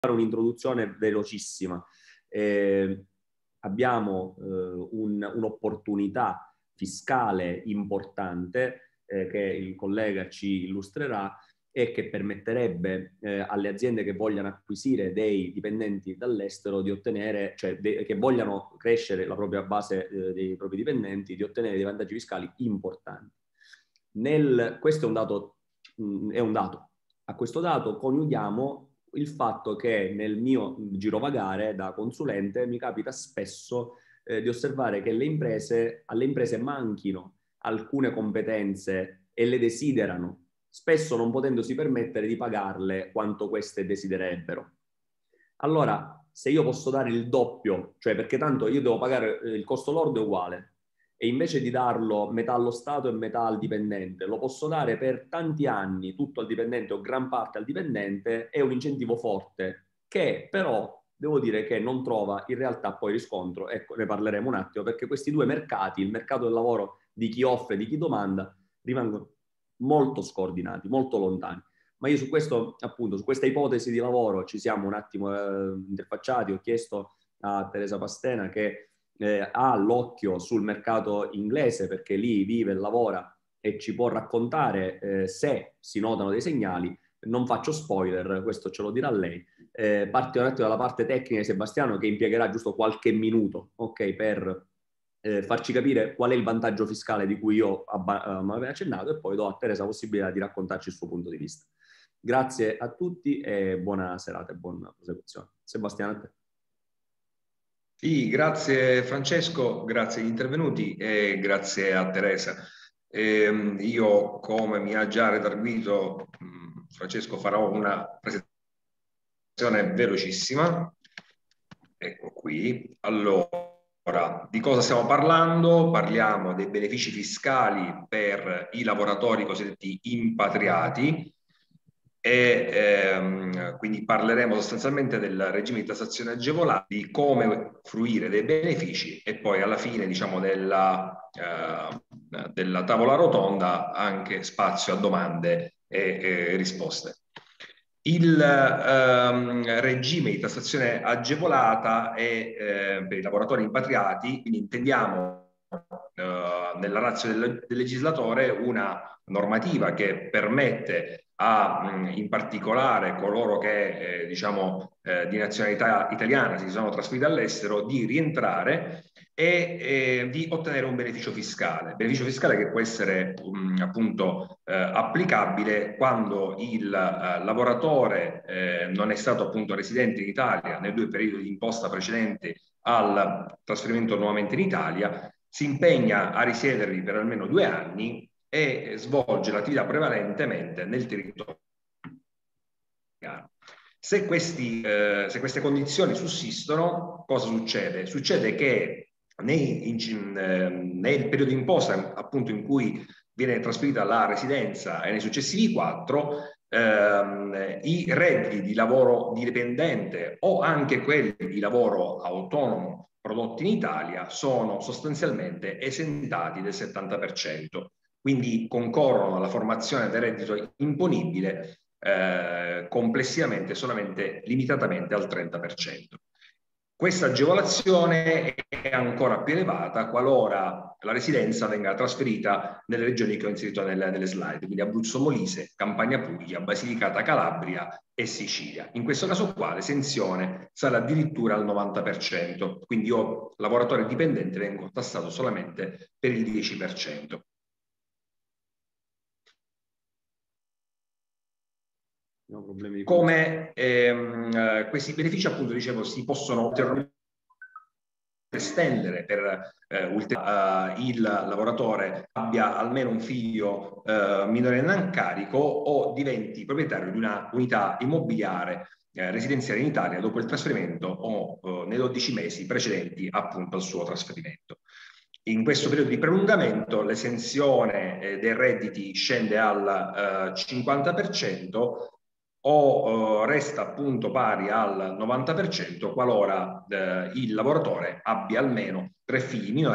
fare un'introduzione velocissima. Abbiamo un'opportunità fiscale importante che il collega ci illustrerà e che permetterebbe alle aziende che vogliano acquisire dei dipendenti dall'estero di ottenere, cioè che vogliano crescere la propria base dei propri dipendenti, di ottenere dei vantaggi fiscali importanti. Questo è un dato, A questo dato coniughiamo il fatto che nel mio girovagare da consulente mi capita spesso di osservare che alle imprese manchino alcune competenze e le desiderano, spesso non potendosi permettere di pagarle quanto queste desidererebbero. Allora, se io posso dare il doppio, cioè perché tanto io devo pagare il costo lordo è uguale, e invece di darlo metà allo Stato e metà al dipendente, lo posso dare per tanti anni tutto al dipendente o gran parte al dipendente, è un incentivo forte che però devo dire che non trova in realtà poi riscontro, ecco, ne parleremo un attimo, perché questi due mercati, il mercato del lavoro di chi offre e di chi domanda, rimangono molto scordinati, molto lontani. Ma io su questo, appunto, su questa ipotesi di lavoro ci siamo un attimo interfacciati, ho chiesto a Teresa Pastena che ha l'occhio sul mercato inglese perché lì vive e lavora e ci può raccontare se si notano dei segnali. Non faccio spoiler, questo ce lo dirà lei. Partiamo un attimo dalla parte tecnica di Sebastiano che impiegherà giusto qualche minuto, ok, per farci capire qual è il vantaggio fiscale di cui io avevo accennato e poi do a Teresa la possibilità di raccontarci il suo punto di vista. Grazie a tutti e buona serata e buona prosecuzione. Sebastiano, a te. Sì, grazie Francesco, grazie agli intervenuti e grazie a Teresa. Io, come mi ha già redarguito Francesco, farò una presentazione velocissima. Ecco qui. Allora, di cosa stiamo parlando? Parliamo dei benefici fiscali per i lavoratori cosiddetti impatriati e quindi parleremo sostanzialmente del regime di tassazione agevolata, di come fruire dei benefici e poi alla fine, diciamo, della tavola rotonda anche spazio a domande e risposte. Il regime di tassazione agevolata è per i lavoratori impatriati, quindi intendiamo nella ratio del legislatore una normativa che permette in particolare coloro che diciamo di nazionalità italiana si sono trasferiti all'estero di rientrare e di ottenere un beneficio fiscale che può essere appunto applicabile quando il lavoratore non è stato appunto residente in Italia nei 2 periodi di imposta precedenti al trasferimento nuovamente in Italia, si impegna a risiedervi per almeno 2 anni e svolge l'attività prevalentemente nel territorio italiano. Se queste condizioni sussistono, cosa succede? Succede che nel periodo d'imposta, appunto, in cui viene trasferita la residenza e nei successivi 4, i redditi di lavoro dipendente o anche quelli di lavoro autonomo prodotti in Italia sono sostanzialmente esentati del 70%. Quindi concorrono alla formazione del reddito imponibile complessivamente solamente limitatamente al 30%. Questa agevolazione è ancora più elevata qualora la residenza venga trasferita nelle regioni che ho inserito nelle slide, quindi Abruzzo, Molise, Campania, Puglia, Basilicata, Calabria e Sicilia. In questo caso qua l'esenzione sarà addirittura al 90%, quindi io, lavoratore dipendente, vengo tassato solamente per il 10%. Come questi benefici, appunto, dicevo, si possono ulteriormente estendere per il lavoratore abbia almeno un figlio minorenne in carico o diventi proprietario di una unità immobiliare residenziale in Italia dopo il trasferimento o nei 12 mesi precedenti appunto al suo trasferimento. In questo periodo di prolungamento l'esenzione dei redditi scende al 50%, o resta appunto pari al 90% qualora il lavoratore abbia almeno 3 figli minori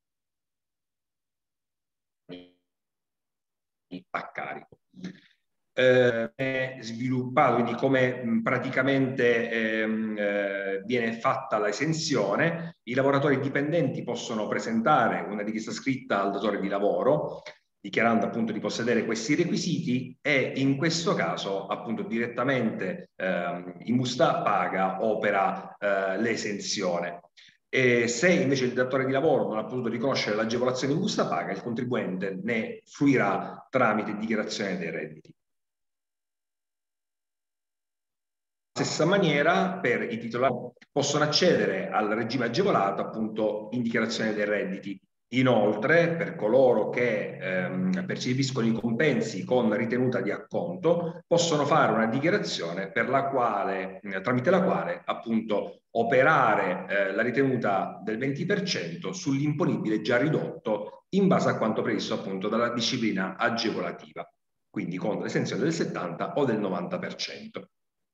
a carico. è sviluppato, quindi come praticamente viene fatta l'esenzione. I lavoratori dipendenti possono presentare una richiesta scritta al datore di lavoro dichiarando appunto di possedere questi requisiti e in questo caso appunto direttamente in busta paga opera l'esenzione. E se invece il datore di lavoro non ha potuto riconoscere l'agevolazione in busta paga, il contribuente ne fruirà tramite dichiarazione dei redditi. Stessa maniera per i titolari possono accedere al regime agevolato appunto in dichiarazione dei redditi. Inoltre, per coloro che percepiscono i compensi con ritenuta di acconto, possono fare una dichiarazione per la quale, tramite la quale appunto operare la ritenuta del 20% sull'imponibile già ridotto in base a quanto previsto appunto dalla disciplina agevolativa, quindi con l'esenzione del 70 o del 90%.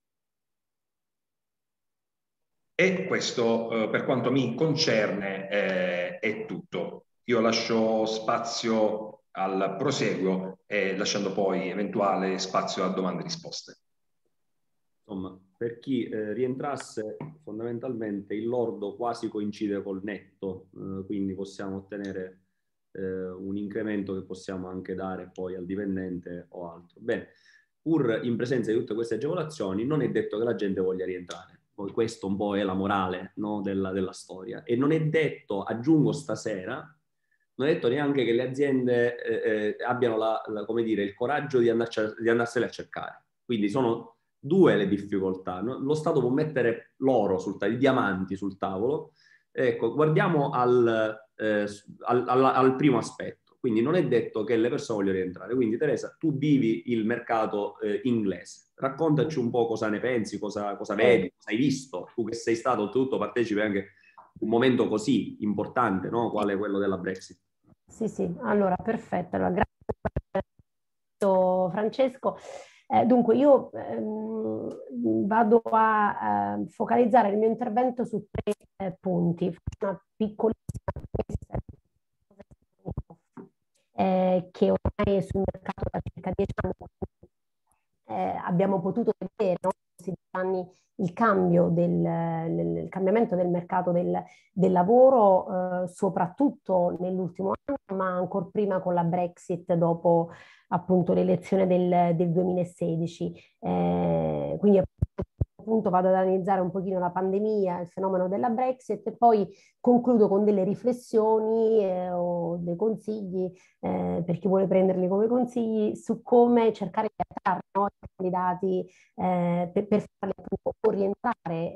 E questo, per quanto mi concerne, è tutto. Io lascio spazio al proseguo e lasciando poi eventuale spazio a domande e risposte. Insomma, per chi rientrasse, fondamentalmente il lordo quasi coincide col netto, quindi possiamo ottenere un incremento che possiamo anche dare poi al dipendente o altro. Bene, pur in presenza di tutte queste agevolazioni, non è detto che la gente voglia rientrare. Poi questo un po' è la morale, no, della storia. E non è detto, aggiungo stasera, non è detto neanche che le aziende abbiano come dire, il coraggio di andarsene a cercare. Quindi sono due le difficoltà. No? Lo Stato può mettere l'oro i diamanti sul tavolo. Ecco, guardiamo al primo aspetto. Quindi non è detto che le persone vogliono rientrare. Quindi Teresa, tu vivi il mercato inglese. Raccontaci un po' cosa ne pensi, cosa vedi, cosa hai visto. Tu che sei stato oltretutto partecipi anche a un momento così importante, no? Quale quello della Brexit. Sì, sì, allora perfetto. Allora, grazie Francesco. Dunque, io vado a focalizzare il mio intervento su tre punti. Una piccolissima che ormai sul mercato da circa 10 anni abbiamo potuto vedere, no? In questi 10 anni il cambiamento del mercato del lavoro, soprattutto nell'ultimo anno, ma ancora prima con la Brexit dopo appunto l'elezione del 2016. Quindi appunto vado ad analizzare un pochino la pandemia, il fenomeno della Brexit e poi concludo con delle riflessioni o dei consigli per chi vuole prenderli come consigli su come cercare di attrarre, no, i candidati per farli appunto orientare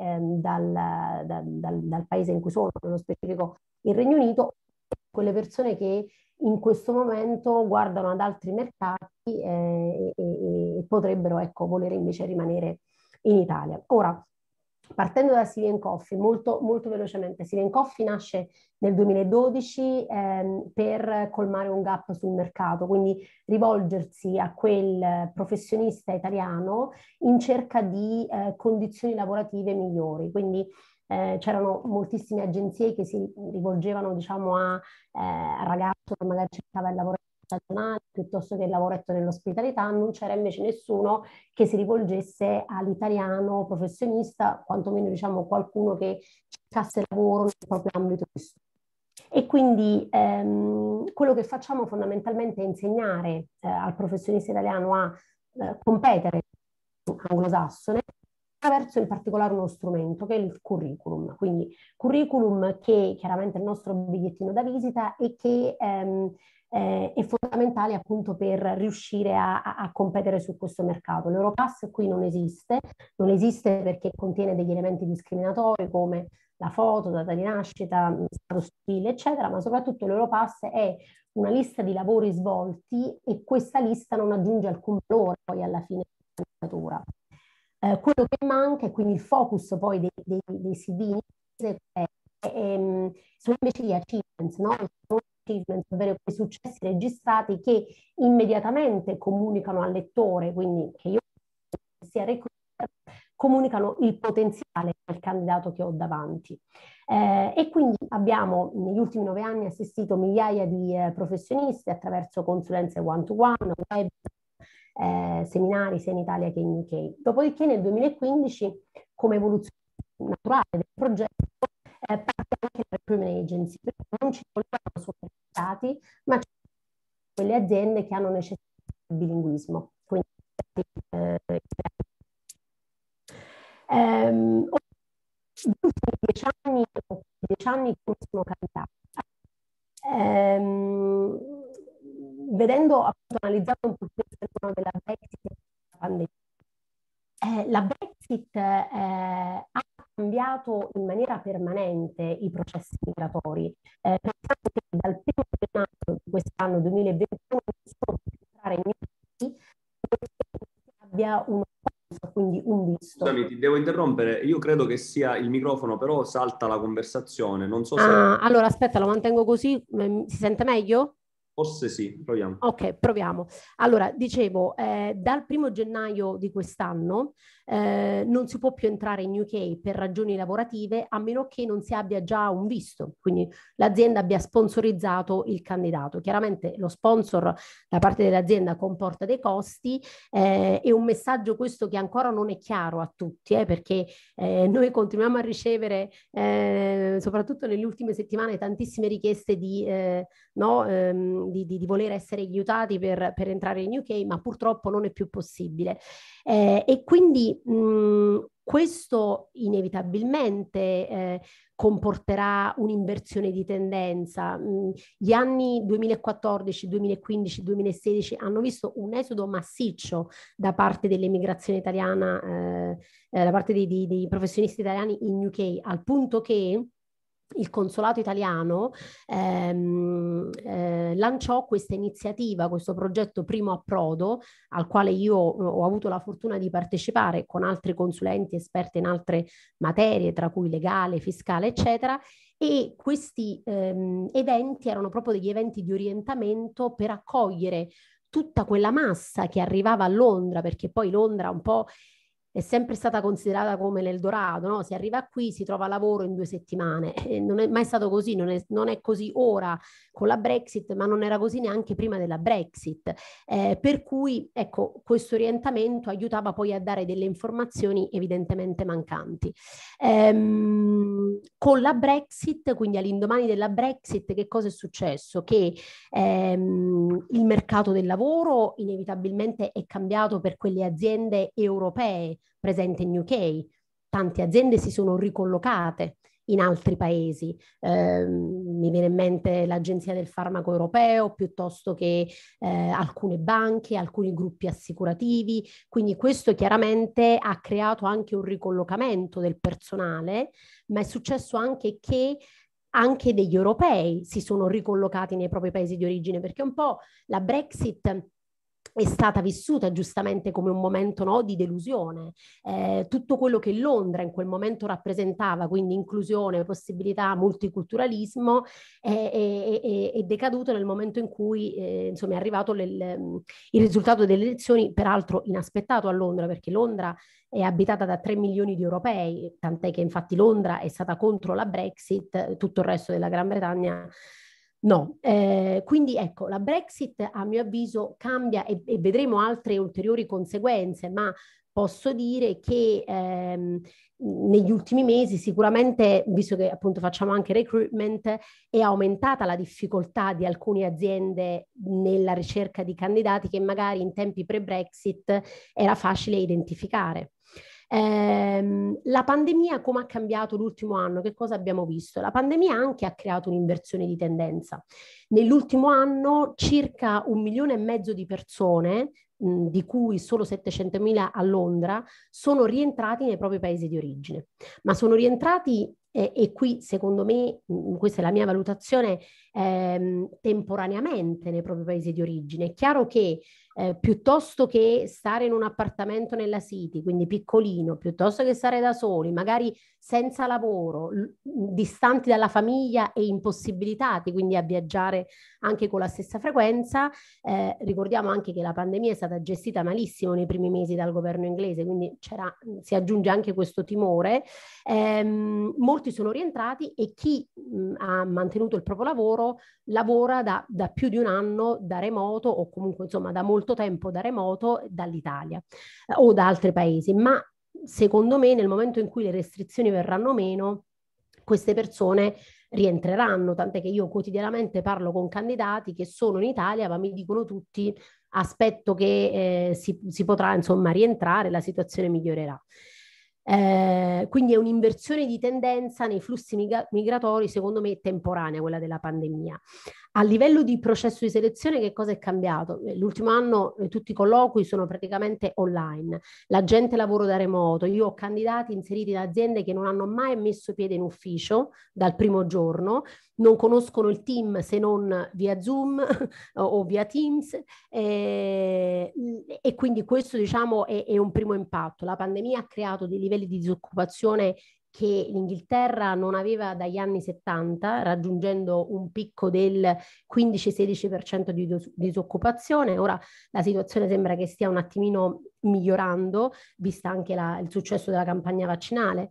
dal paese in cui sono, nello specifico il Regno Unito, quelle persone che in questo momento guardano ad altri mercati e potrebbero, ecco, volere invece rimanere in Italia. Ora, partendo da Silien Coffee, molto, molto velocemente, Silien Coffee nasce nel 2012 per colmare un gap sul mercato, quindi rivolgersi a quel professionista italiano in cerca di condizioni lavorative migliori. Quindi c'erano moltissime agenzie che si rivolgevano, diciamo, a ragazzo che magari cercava il lavoro stagionale piuttosto che il lavoretto nell'ospitalità, non c'era invece nessuno che si rivolgesse all'italiano professionista, quantomeno diciamo qualcuno che cercasse lavoro nel proprio ambito di studio. E quindi quello che facciamo fondamentalmente è insegnare al professionista italiano a competere anglosassone attraverso in particolare uno strumento che è il curriculum. Quindi curriculum che chiaramente è il nostro bigliettino da visita e che è fondamentale appunto per riuscire a competere su questo mercato. L'Europass qui non esiste perché contiene degli elementi discriminatori come la foto, data di nascita, stato civile, eccetera, ma soprattutto l'Europass è una lista di lavori svolti e questa lista non aggiunge alcun valore poi alla fine della candidatura. Quello che manca, e quindi il focus poi dei CV sono invece gli achievements, no? Ovvero quei successi registrati che immediatamente comunicano al lettore, quindi che io sia recruiter, comunicano il potenziale del candidato che ho davanti. E quindi abbiamo negli ultimi 9 anni assistito migliaia di professionisti attraverso consulenze one-to-one, web, seminari sia in Italia che in UK. Dopodiché nel 2015, come evoluzione naturale del progetto, parte anche la recruitment agency, perché non ci volevano solo i candidati, ma quelle aziende che hanno necessità di bilinguismo. Quindi, gli ultimi 10 anni come sono cambiati. Vedendo, appunto, analizzando un po' il fenomeno della Brexit e della pandemia, la Brexit ha cambiato in maniera permanente i processi migratori. Pensate che dal 1° gennaio di quest'anno 2021 non sono più entrare in UK abbia uno sponsor, quindi un visto. Scusami, ti devo interrompere. Io credo che sia il microfono, però salta la conversazione. Non so se... Allora, aspetta, lo mantengo così. Si sente meglio? Forse sì, proviamo. Ok, proviamo. Allora, dicevo, dal 1° gennaio di quest'anno non si può più entrare in UK per ragioni lavorative a meno che non si abbia già un visto, quindi l'azienda abbia sponsorizzato il candidato. Chiaramente lo sponsor da parte dell'azienda comporta dei costi, e un messaggio questo che ancora non è chiaro a tutti, perché noi continuiamo a ricevere, soprattutto nelle ultime settimane, tantissime richieste di voler essere aiutati per entrare in UK, ma purtroppo non è più possibile. E quindi questo inevitabilmente comporterà un'inversione di tendenza. Gli anni 2014, 2015, 2016 hanno visto un esodo massiccio da parte dell'emigrazione italiana, da parte dei professionisti italiani in UK, al punto che il consolato italiano lanciò questa iniziativa, questo progetto Primo Approdo, al quale io ho avuto la fortuna di partecipare con altri consulenti esperti in altre materie, tra cui legale, fiscale, eccetera. E questi eventi erano proprio degli eventi di orientamento per accogliere tutta quella massa che arrivava a Londra, perché poi Londra un po' è sempre stata considerata come l'Eldorado, no? Si arriva qui, si trova lavoro in 2 settimane. Non è mai stato così, non è così ora con la Brexit, ma non era così neanche prima della Brexit. Per cui, ecco, questo orientamento aiutava poi a dare delle informazioni evidentemente mancanti. Con la Brexit, quindi all'indomani della Brexit, che cosa è successo? Che il mercato del lavoro inevitabilmente è cambiato per quelle aziende europee presente in UK. Tante aziende si sono ricollocate in altri paesi. Mi viene in mente l'Agenzia del Farmaco Europeo, piuttosto che alcune banche, alcuni gruppi assicurativi. Quindi questo chiaramente ha creato anche un ricollocamento del personale, ma è successo anche che anche degli europei si sono ricollocati nei propri paesi di origine, perché un po' la Brexit è stata vissuta giustamente come un momento, no, di delusione. Tutto quello che Londra in quel momento rappresentava, quindi inclusione, possibilità, multiculturalismo, è decaduto nel momento in cui insomma, è arrivato il risultato delle elezioni, peraltro inaspettato a Londra, perché Londra è abitata da 3 milioni di europei, tant'è che infatti Londra è stata contro la Brexit, tutto il resto della Gran Bretagna no. Quindi ecco, la Brexit a mio avviso cambia e vedremo altre ulteriori conseguenze, ma posso dire che negli ultimi mesi sicuramente, visto che appunto facciamo anche recruitment, è aumentata la difficoltà di alcune aziende nella ricerca di candidati che magari in tempi pre-Brexit era facile identificare. La pandemia come ha cambiato l'ultimo anno? Che cosa abbiamo visto? La pandemia anche ha creato un'inversione di tendenza. Nell'ultimo anno circa 1,5 milioni di persone, di cui solo 700.000 a Londra, sono rientrati nei propri paesi di origine. Ma sono rientrati, e qui secondo me, questa è la mia valutazione, temporaneamente nei propri paesi di origine. È chiaro che piuttosto che stare in un appartamento nella City, quindi piccolino, piuttosto che stare da soli, magari senza lavoro, distanti dalla famiglia e impossibilitati quindi a viaggiare anche con la stessa frequenza, ricordiamo anche che la pandemia è stata gestita malissimo nei primi mesi dal governo inglese, quindi si aggiunge anche questo timore. Molti sono rientrati e chi ha mantenuto il proprio lavoro lavoro lavora da più di un anno da remoto, o comunque insomma da molto tempo da remoto dall'Italia o da altri paesi, ma secondo me nel momento in cui le restrizioni verranno meno, queste persone rientreranno, tant'è che io quotidianamente parlo con candidati che sono in Italia, ma mi dicono tutti aspetto che si potrà insomma rientrare, la situazione migliorerà. Quindi è un'inversione di tendenza nei flussi migratori, secondo me temporanea, quella della pandemia. A livello di processo di selezione, che cosa è cambiato? L'ultimo anno tutti i colloqui sono praticamente online, la gente lavora da remoto, io ho candidati inseriti in aziende che non hanno mai messo piede in ufficio dal primo giorno, non conoscono il team se non via Zoom o via Teams, e quindi questo diciamo è un primo impatto. La pandemia ha creato dei livelli di disoccupazione che l'Inghilterra non aveva dagli anni 70, raggiungendo un picco del 15-16% di disoccupazione. Ora la situazione sembra che stia un attimino migliorando, vista anche il successo della campagna vaccinale.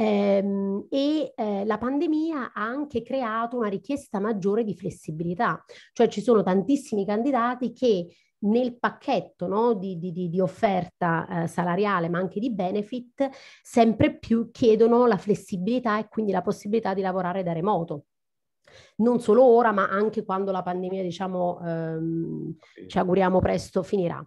La pandemia ha anche creato una richiesta maggiore di flessibilità, cioè ci sono tantissimi candidati che nel pacchetto, no, di offerta salariale ma anche di benefit sempre più chiedono la flessibilità e quindi la possibilità di lavorare da remoto. Non solo ora, ma anche quando la pandemia, diciamo, ci auguriamo presto finirà.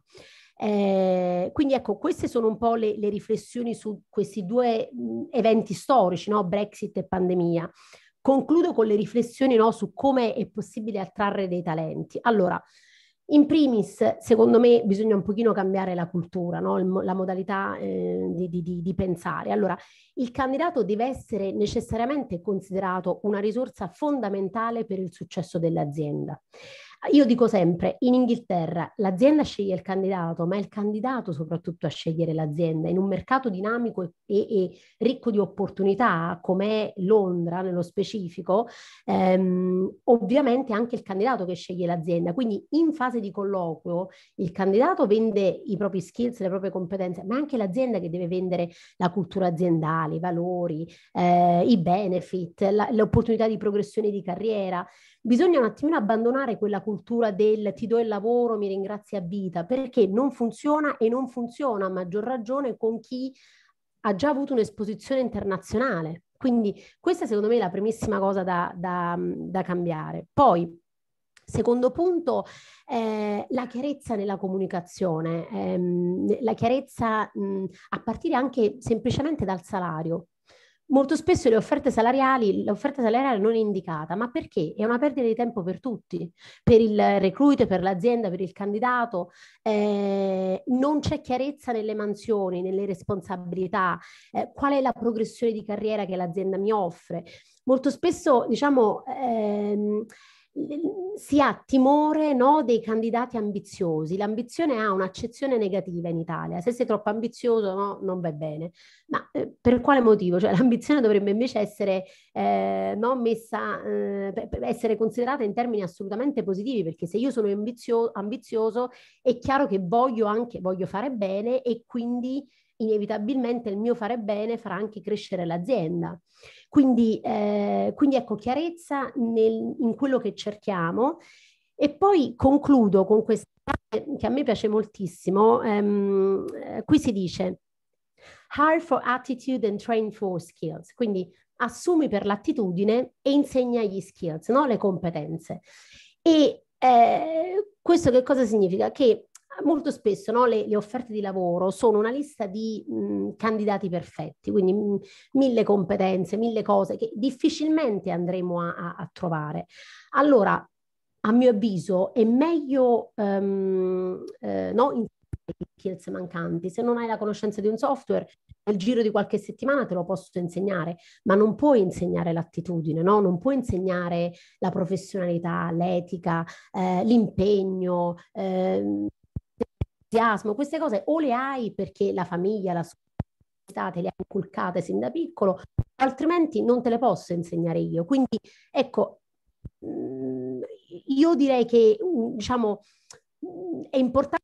Quindi ecco, queste sono un po' le riflessioni su questi due eventi storici, no? Brexit e pandemia. Concludo con le riflessioni, no, su come è possibile attrarre dei talenti. Allora, in primis, secondo me, bisogna un pochino cambiare la cultura, no? La modalità di pensare. Allora, il candidato deve essere necessariamente considerato una risorsa fondamentale per il successo dell'azienda. Io dico sempre, in Inghilterra l'azienda sceglie il candidato, ma è il candidato soprattutto a scegliere l'azienda. In un mercato dinamico e ricco di opportunità, come è Londra nello specifico, ovviamente è anche il candidato che sceglie l'azienda. Quindi in fase di colloquio il candidato vende i propri skills, le proprie competenze, ma è anche l'azienda che deve vendere la cultura aziendale, i valori, i benefit, le opportunità di progressione di carriera. Bisogna un attimino abbandonare quella cultura del ti do il lavoro, mi ringrazi a vita, perché non funziona, e non funziona a maggior ragione con chi ha già avuto un'esposizione internazionale. Quindi questa secondo me è la primissima cosa da cambiare. Poi, secondo punto, la chiarezza nella comunicazione, la chiarezza a partire anche semplicemente dal salario. Molto spesso l'offerta salariale non è indicata, ma perché? È una perdita di tempo per tutti, per il recruiter, per l'azienda, per il candidato. Non c'è chiarezza nelle mansioni, nelle responsabilità, qual è la progressione di carriera che l'azienda mi offre. Molto spesso, diciamo, si ha timore, no, dei candidati ambiziosi. L'ambizione ha un'accezione negativa in Italia. Se sei troppo ambizioso, no, non va bene. Ma per quale motivo? Cioè, l'ambizione dovrebbe invece essere essere considerata in termini assolutamente positivi, perché se io sono ambizioso è chiaro che voglio fare bene, e quindi inevitabilmente il mio fare bene farà anche crescere l'azienda. Quindi ecco, chiarezza in quello che cerchiamo. E poi concludo con questa che a me piace moltissimo. Qui si dice hire for attitude and train for skills, quindi assumi per l'attitudine e insegna gli skills, no? Le competenze. E questo che cosa significa? Che molto spesso, no, le offerte di lavoro sono una lista di candidati perfetti, quindi 1000 competenze, 1000 cose che difficilmente andremo a trovare. Allora, a mio avviso, è meglio no, i skills mancanti. Se non hai la conoscenza di un software, nel giro di qualche settimana te lo posso insegnare, ma non puoi insegnare l'attitudine, no? Non puoi insegnare la professionalità, l'etica, l'impegno, l'entusiasmo. Queste cose o le hai perché la famiglia, la società te le ha inculcate sin da piccolo, altrimenti non te le posso insegnare io. Quindi, ecco, io direi che, diciamo, è importante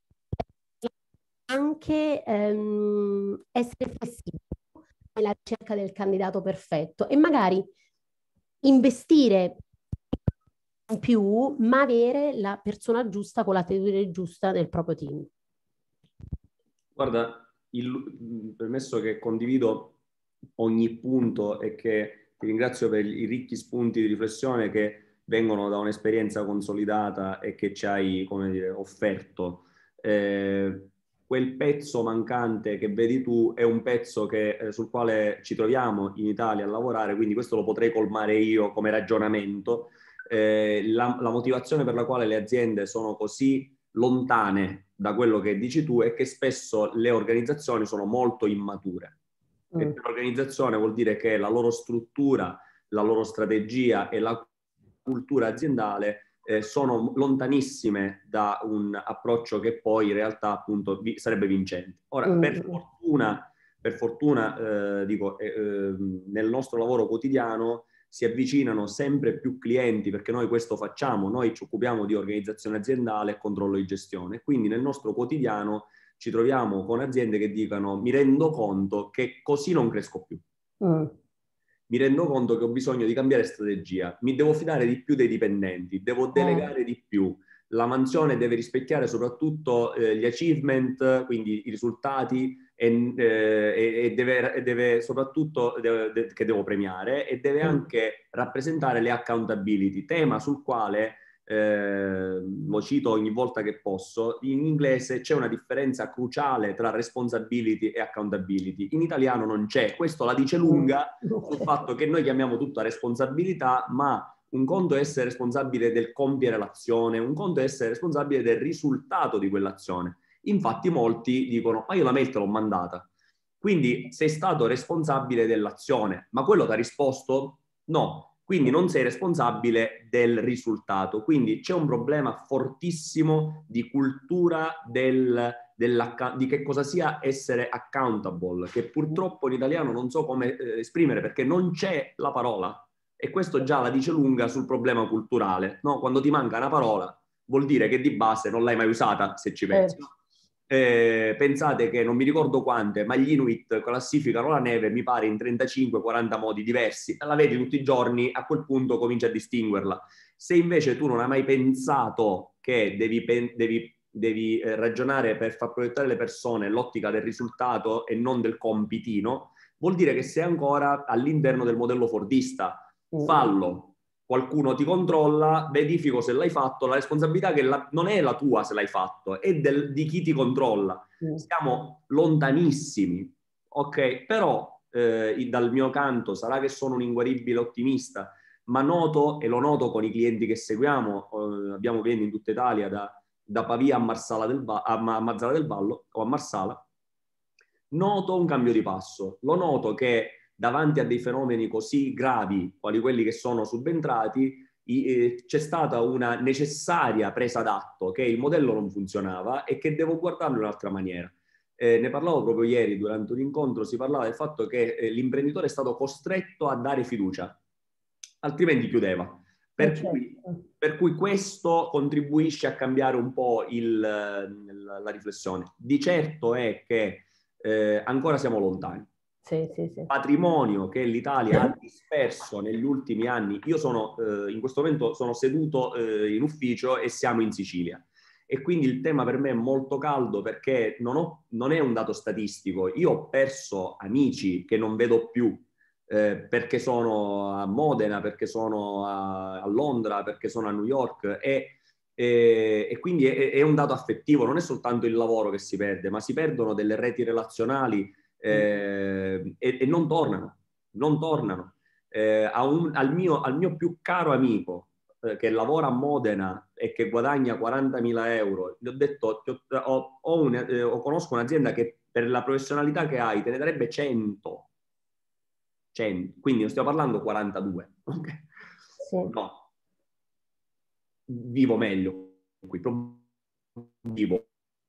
anche essere flessibili nella ricerca del candidato perfetto e magari investire in più, ma avere la persona giusta con l'attitudine giusta nel proprio team. Guarda, permesso che condivido ogni punto e che ti ringrazio per i ricchi spunti di riflessione che vengono da un'esperienza consolidata e che ci hai, come dire, offerto. Quel pezzo mancante che vedi tu è un pezzo sul quale ci troviamo in Italia a lavorare, quindi questo lo potrei colmare io come ragionamento. La motivazione per la quale le aziende sono così lontane da quello che dici tu è che spesso le organizzazioni sono molto immature. E per l'organizzazione vuol dire che la loro struttura, la loro strategia e la cultura aziendale sono lontanissime da un approccio che poi in realtà appunto sarebbe vincente. Ora, per fortuna dico, nel nostro lavoro quotidiano si avvicinano sempre più clienti, perché noi questo facciamo, noi ci occupiamo di organizzazione aziendale e controllo di gestione, quindi nel nostro quotidiano ci troviamo con aziende che dicono: mi rendo conto che così non cresco più. Mi rendo conto che ho bisogno di cambiare strategia, mi devo fidare di più dei dipendenti, devo delegare di più, la mansione deve rispecchiare soprattutto gli achievement, quindi i risultati, e deve soprattutto che devo premiare, e deve anche rappresentare le accountability, tema sul quale lo cito ogni volta che posso. In inglese c'è una differenza cruciale tra responsibility e accountability, in italiano non c'è. Questo la dice lunga sul fatto che noi chiamiamo tutta responsabilità, ma un conto è essere responsabile del compiere l'azione, un conto è essere responsabile del risultato di quell'azione. Infatti molti dicono: ma io la mail te l'ho mandata, quindi sei stato responsabile dell'azione, ma quello ti ha risposto? No. Quindi non sei responsabile del risultato. Quindi c'è un problema fortissimo di cultura di che cosa sia essere accountable, che purtroppo in italiano non so come esprimere, perché non c'è la parola. E questo già la dice lunga sul problema culturale, no? Quando ti manca una parola vuol dire che di base non l'hai mai usata, se ci pensi. Pensate che non mi ricordo quante, ma gli Inuit classificano la neve, mi pare, in 35-40 modi diversi. La vedi tutti i giorni, a quel punto cominci a distinguerla. Se invece tu non hai mai pensato che devi ragionare per far proiettare le persone l'ottica del risultato e non del compitino, vuol dire che sei ancora all'interno del modello fordista. Fallo, qualcuno ti controlla, verifico se l'hai fatto, la responsabilità non è la tua se l'hai fatto, è di chi ti controlla. Siamo lontanissimi, ok? Però dal mio canto sarà che sono un inguaribile ottimista, ma noto, e lo noto con i clienti che seguiamo, abbiamo clienti in tutta Italia, da Pavia a Marsala a Mazzara del Vallo o a Marsala, noto un cambio di passo. Lo noto che davanti a dei fenomeni così gravi, quali quelli che sono subentrati, c'è stata una necessaria presa d'atto che il modello non funzionava e che devo guardarlo in un'altra maniera. Ne parlavo proprio ieri durante un incontro, si parlava del fatto che l'imprenditore è stato costretto a dare fiducia, altrimenti chiudeva. Per cui questo contribuisce a cambiare un po' la riflessione. Di certo è che ancora siamo lontani. Sì. Patrimonio che l'Italia ha disperso negli ultimi anni. Io in questo momento sono seduto in ufficio e siamo in Sicilia, e quindi il tema per me è molto caldo, perché non è un dato statistico. Io ho perso amici che non vedo più, perché sono a Modena, perché sono a Londra, perché sono a New York, e quindi è un dato affettivo. Non è soltanto il lavoro che si perde, ma si perdono delle reti relazionali e non tornano. Al mio più caro amico che lavora a Modena e che guadagna 40.000 euro, gli ho detto: conosco un'azienda che per la professionalità che hai te ne darebbe 100. Quindi non stiamo parlando 42. Okay? Sì. No, vivo meglio qui, vivo.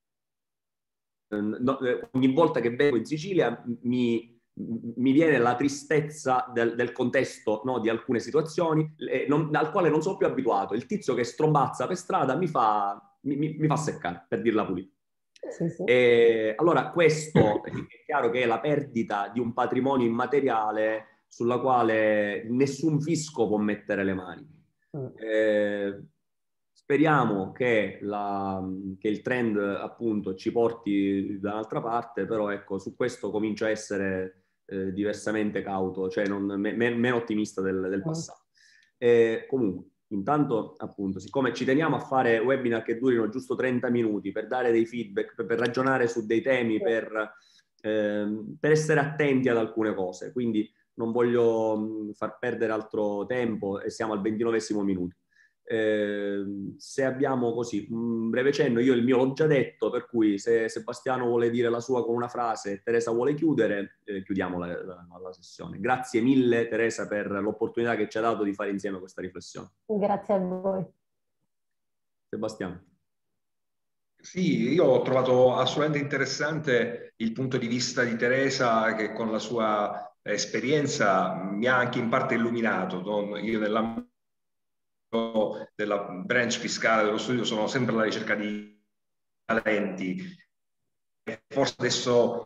Ogni volta che vengo in Sicilia mi viene la tristezza del contesto, no, di alcune situazioni al quale non sono più abituato. Il tizio che strombazza per strada mi fa seccare, per dirla pulita. Sì. Allora questo è chiaro che è la perdita di un patrimonio immateriale sulla quale nessun fisco può mettere le mani. Speriamo che il trend appunto ci porti da un'altra parte, però ecco, su questo comincio a essere diversamente cauto, cioè meno ottimista del passato. Comunque, intanto appunto, siccome ci teniamo a fare webinar che durino giusto 30 minuti per dare dei feedback, per ragionare su dei temi, per essere attenti ad alcune cose, quindi non voglio far perdere altro tempo e siamo al 29esimo minuto. Se abbiamo così un breve cenno, io il mio l'ho già detto, per cui se Sebastiano vuole dire la sua con una frase e Teresa vuole chiudere, chiudiamo la sessione. Grazie mille Teresa per l'opportunità che ci ha dato di fare insieme questa riflessione. Grazie a voi. Sebastiano. Sì, io ho trovato assolutamente interessante il punto di vista di Teresa, che con la sua esperienza mi ha anche in parte illuminato. Io nell'ambito della branch fiscale dello studio sono sempre alla ricerca di talenti. Forse adesso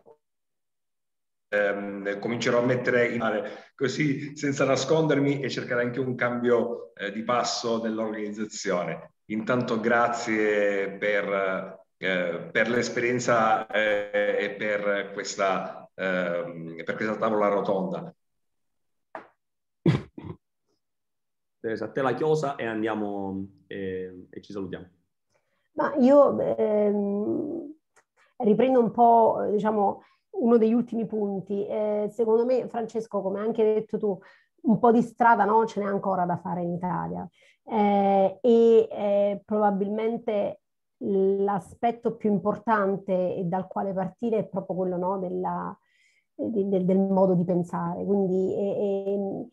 comincerò a mettere in mare così senza nascondermi e cercare anche un cambio di passo nell'organizzazione. Intanto grazie per l'esperienza e per questa tavola rotonda. Teresa, a te la chiosa e andiamo e ci salutiamo. Ma io riprendo un po', diciamo, uno degli ultimi punti. Secondo me, Francesco, come hai anche detto tu, un po' di strada, no, ce n'è ancora da fare in Italia. Probabilmente l'aspetto più importante e dal quale partire è proprio quello, no, del modo di pensare. Quindi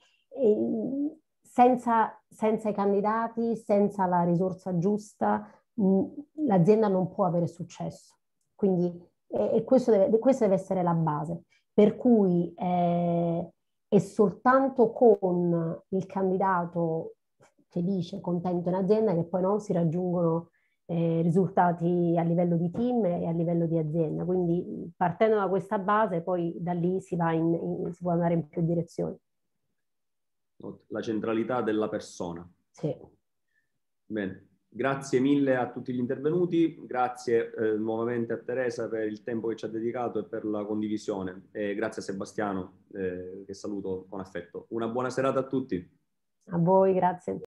senza i candidati, senza la risorsa giusta, l'azienda non può avere successo. Quindi questo deve essere la base. Per cui è soltanto con il candidato felice, contento in azienda che poi non si raggiungono risultati a livello di team e a livello di azienda. Quindi partendo da questa base, poi da lì si può andare in più direzioni. La centralità della persona. Sì. Bene. Grazie mille a tutti gli intervenuti, grazie nuovamente a Teresa per il tempo che ci ha dedicato e per la condivisione, e grazie a Sebastiano che saluto con affetto. Una buona serata a tutti. A voi, grazie.